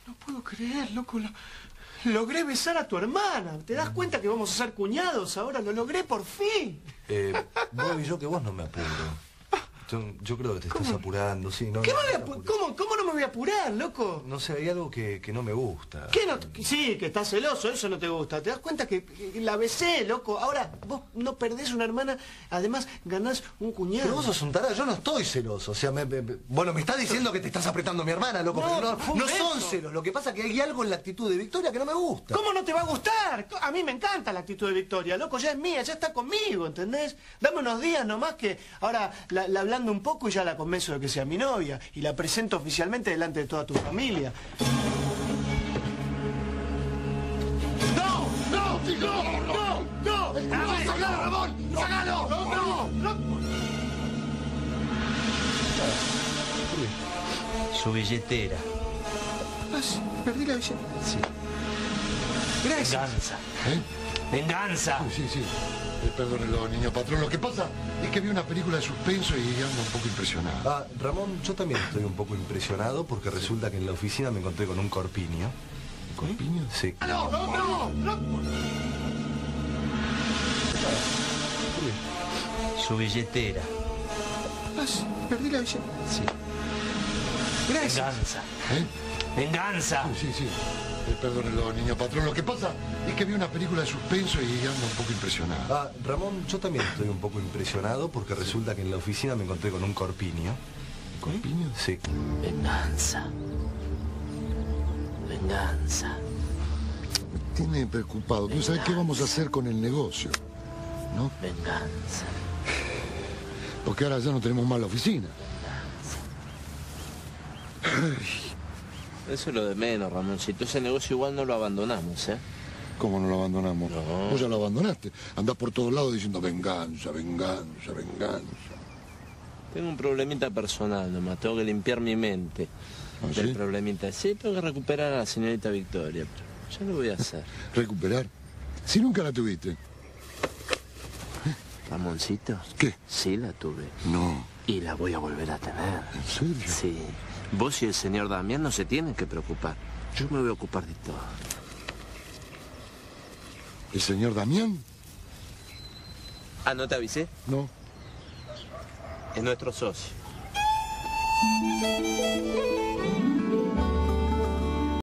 No puedo creer, loco. Logré besar a tu hermana. ¿Te das cuenta que vamos a ser cuñados ahora? Lo logré por fin. Bobby, yo que vos no me apuro. Yo creo que te estás apurando, sí. No, ¿Qué ¿Cómo no me voy a apurar, loco? No sé, hay algo que no me gusta. ¿Qué no? Sí, que estás celoso, eso no te gusta. ¿Te das cuenta que la besé, loco? Ahora, vos no perdés una hermana, además ganás un cuñado. Pero vos sos un tarado, yo no estoy celoso. O sea, bueno, me estás diciendo que te estás apretando a mi hermana, loco. No son celos. Lo que pasa es que hay algo en la actitud de Victoria que no me gusta. ¿Cómo no te va a gustar? A mí me encanta la actitud de Victoria, loco. Ya es mía, ya está conmigo, ¿entendés? Dame unos días nomás que ahora la hablando un poco y ya la convenzo de que sea mi novia. Y la presento oficialmente delante de toda tu familia. ¡No! ¡No! ¡No! ¡No! ¡No! ¡No! ¡Sácalo, Ramón! ¡Sácalo! ¡No! ¡No! Su billetera. Ah, sí, perdí la billetera. Sí. Gracias. Venganza. ¡Venganza! Sí. Perdónelo, niño patrón. Lo que pasa es que vi una película de suspenso y ando un poco impresionado. Ah, Ramón, yo también estoy un poco impresionado porque resulta que en la oficina me encontré con un corpiño. ¿Corpiño? Sí. ¡No! ¡No! ¡No! Su billetera. Ah, sí, perdí la billetera. Sí. Gracias. Venganza. ¡Venganza! Sí. Perdónelo, niño patrón. Lo que pasa es que vi una película de suspenso y ando un poco impresionado. Ah, Ramón, yo también estoy un poco impresionado porque resulta que en la oficina me encontré con un corpiño. ¿Corpiño? Sí. Venganza. Venganza. Me tiene preocupado. ¿Tú sabes qué vamos a hacer con el negocio? ¿No? Venganza. Porque ahora ya no tenemos más la oficina. Eso es lo de menos, Ramoncito. Ese negocio igual no lo abandonamos, ¿eh? ¿Cómo no lo abandonamos? No. Vos ya lo abandonaste. Andás por todos lados diciendo venganza, venganza, venganza. Tengo un problemita personal nomás. Tengo que limpiar mi mente ¿Ah, del sí? problemita. Sí, tengo que recuperar a la señorita Victoria. Pero ya lo voy a hacer. ¿Recuperar? Si nunca la tuviste. Ramoncito. ¿Qué? Sí la tuve. No. Y la voy a volver a tener. ¿En serio? Sí. Vos y el señor Damián no se tienen que preocupar. Yo me voy a ocupar de todo. ¿El señor Damián? Ah, ¿no te avisé? No. Es nuestro socio.